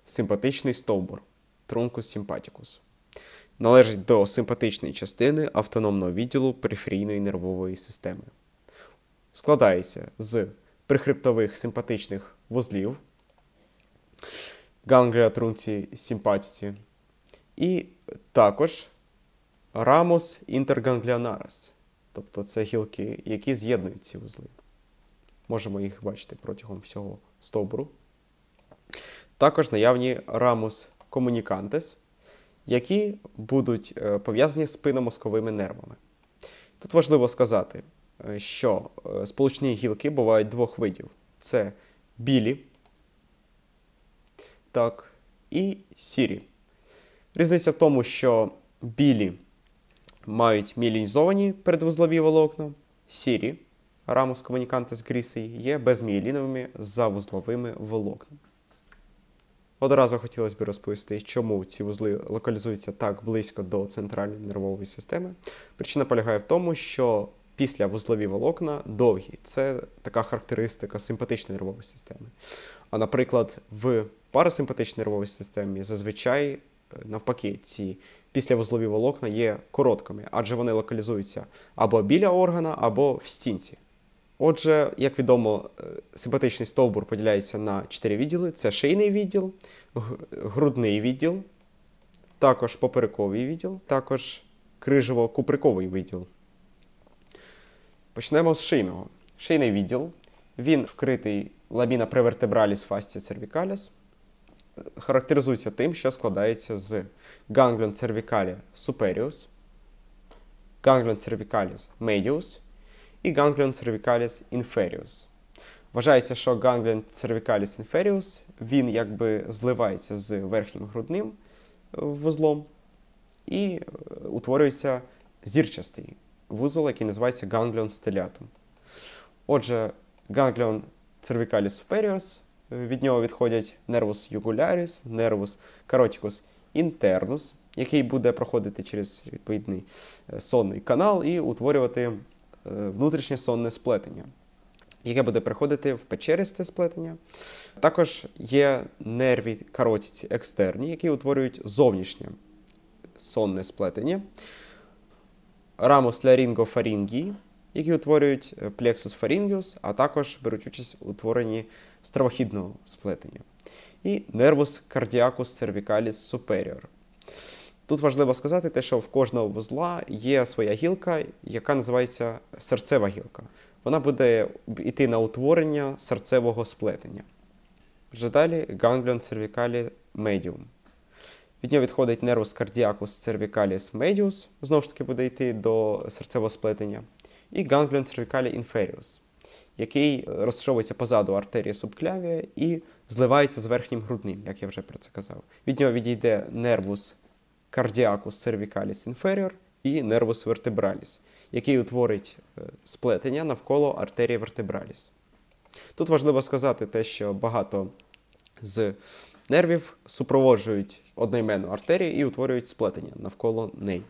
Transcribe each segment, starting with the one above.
симпатичний стовбур трункус симпатикус. Належить до симпатичної частини автономного відділу периферійної нервової системи. Складається з прихребтових симпатичних вузлів, ганглія трунці симпатиці, і також рамус інтергангліонарис, тобто це гілки, які з'єднують ці вузли. Можемо їх бачити протягом всього стовбуру. Також наявні рамус комунікантес, які будуть пов'язані з спинномозковими нервами. Тут важливо сказати, що сполучні гілки бувають двох видів. Це білі і сірі. Різниця в тому, що білі мають міелінізовані передвузлові волокна, сірі, рамус комунікантес грісей, є безміеліновими завузловими волокнами. Одразу хотілося б розповісти, чому ці вузли локалізуються так близько до центральної нервової системи. Причина полягає в тому, що післявузлові волокна довгі. Це така характеристика симпатичної нервової системи. А, наприклад, в парасимпатичній нервовій системі зазвичай, навпаки, ці післявузлові волокна є короткими, адже вони локалізуються або біля органа, або в стінці. Отже, як відомо, симпатичний стовбур поділяється на 4 відділи. Це шийний відділ, грудний відділ, також поперековий відділ, також крижево-куприковий відділ. Почнемо з шийного. Шийний відділ, він вкритий ламіна превертебраліс фасція cervicalis. Характеризується тим, що складається з ganglion cervicalis superius, ganglion cervicalis medius і ganglion cervicalis inferius. Вважається, що ganglion cervicalis inferius, він якби зливається з верхнім грудним вузлом і утворюється зірчастий вузол, який називається ganglion stellatum. Отже, ganglion cervicalis superius, від нього відходять nervus jugularis, nervus caroticus internus, який буде проходити через відповідний сонний канал і утворювати внутрішнє сонне сплетення, яке буде переходити в печеристе сплетення. Також є нерві каротиці екстерні, які утворюють зовнішнє сонне сплетення. Рамус ларінгофарінгії, які утворюють плексус фарінгіус, а також беруть участь у утворенні стравохідного сплетення. І нервус кардіакус цервікаліс суперіор. Тут важливо сказати те, що в кожного вузла є своя гілка, яка називається серцева гілка. Вона буде йти на утворення серцевого сплетення. Вже далі ganglion cervicalis medium. Від нього відходить nervus cardiacus cervicalis medius, знову ж таки буде йти до серцевого сплетення. І ganglion cervicalis inferius, який розташовується позаду артерії субклявія і зливається з верхнім грудним, як я вже про це казав. Від нього відійде nervus cardiacus cervicalis inferior і nervus vertebralis, який утворить сплетення навколо артерії вертебраліс. Тут важливо сказати те, що багато з нервів супроводжують одноіменну артерію і утворюють сплетення навколо неї.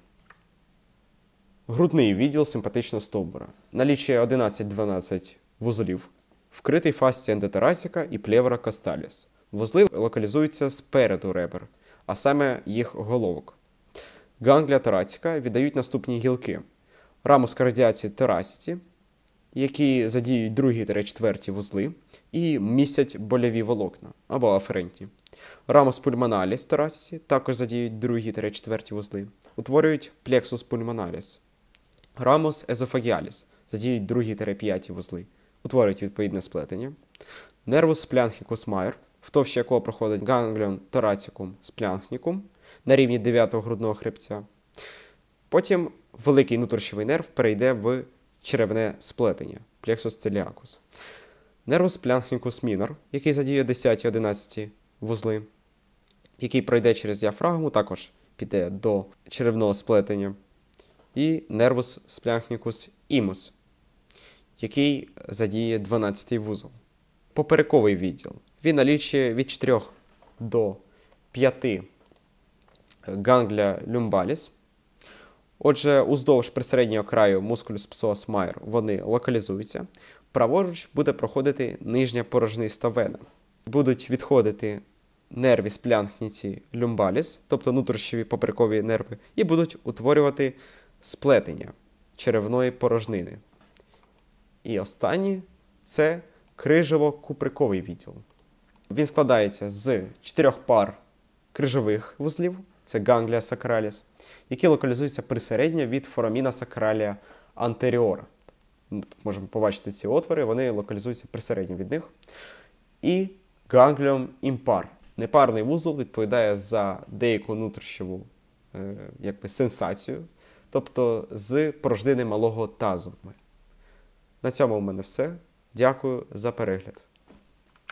Грудний відділ симпатичного стовбура. Налічує 11-12 вузлів, вкритий фасція ендоторасіка і плевра касталіс. Вузли локалізуються спереду ребер, а саме їх головок. Ганглія торасіка віддають наступні гілки. Рамус кардіаці торасіці, які задіють другі та четверті вузли і містять больові волокна або аферентні. Рамус пульмоналіс торасіці також задіють другі та четверті вузли, утворюють плексус пульмоналіс. Рамус езофагіаліс задіють другі та п'яті вузли, утворюють відповідне сплетення. Нервус сплянхікус майор, в товщі якого проходить гангліон торацікум сплянхнікум на рівні 9-го грудного хребця. Потім великий внутрішньовий нерв перейде в черевне сплетення, плексус целіакус. Нервус сплянхнікус мінор, який задіє 10-11 вузли, який пройде через діафрагму, також піде до черевного сплетення. І нервус сплянхнікус імус, який задіє 12-й вузол. Поперековий відділ. Він налічує від 4 до 5 ганглія люмбаліс. Отже, уздовж присереднього краю мускулюс псоас майор вони локалізуються. Праворуч буде проходити нижня порожниста вена. Будуть відходити нерві сплянхніці люмбаліс, тобто внутрішньові поперекові нерви, і будуть утворювати сплетення черевної порожнини. І останній – це крижево-куприковий відділ. Він складається з 4 пар крижових вузлів, це ганглія сакраліс, які локалізуються присередньо від фораміна сакралія антеріора. Тут можемо побачити ці отвори, вони локалізуються присередньо від них. І гангліум імпар. Непарний вузол відповідає за деяку внутрішньову сенсацію, тобто з порожнини малого тазу. На цьому в мене все. Дякую за перегляд.